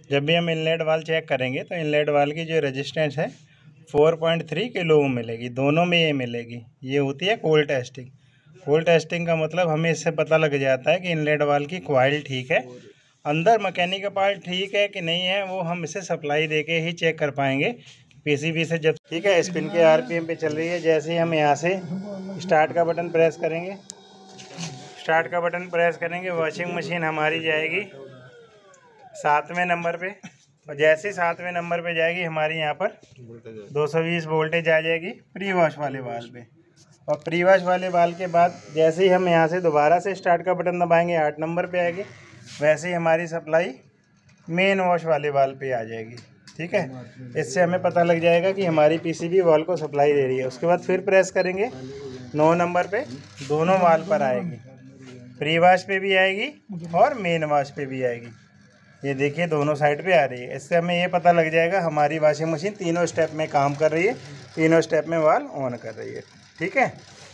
जब भी हम इनलेट वाल चेक करेंगे तो इनलेट वाल की जो रेजिस्टेंस है 4.3 किलो ओम मिलेगी, दोनों में ये मिलेगी। ये होती है कोल्ड टेस्टिंग। कोल्ड टेस्टिंग का मतलब हमें इससे पता लग जाता है कि इनलेट वाल की कॉइल ठीक है, अंदर मैकेनिकल पार्ट ठीक है कि नहीं है, वो हम इसे सप्लाई देके ही चेक कर पाएंगे पीसीबी से। जब ठीक है, स्पिन के आरपीएम पे चल रही है। जैसे ही हम यहाँ से स्टार्ट का बटन प्रेस करेंगे, वॉशिंग मशीन हमारी जाएगी 7वें नंबर पे। और जैसे ही 7वें नंबर पे जाएगी हमारी यहाँ पर 220 वोल्टेज आ जाएगी प्री वॉश वाले वाल पे। और प्री वॉश वाले वाल के बाद जैसे ही हम यहाँ से दोबारा से स्टार्ट का बटन दबाएंगे 8 नंबर पे आएगी, वैसे ही हमारी सप्लाई मेन वॉश वाले वाल पे आ जाएगी। ठीक है, इससे हमें पता लग जाएगा कि हमारी पीसीबी वाल को सप्लाई दे रही है। उसके बाद फिर प्रेस करेंगे 9 नंबर पे, दोनों वाल पर आएगी, प्री वॉश पे भी आएगी और मेन वॉश पे भी आएगी। ये देखिए दोनों साइड पे आ रही है। इससे हमें ये पता लग जाएगा हमारी वॉशिंग मशीन तीनों स्टेप में काम कर रही है, तीनों स्टेप में वाल ऑन कर रही है। ठीक है।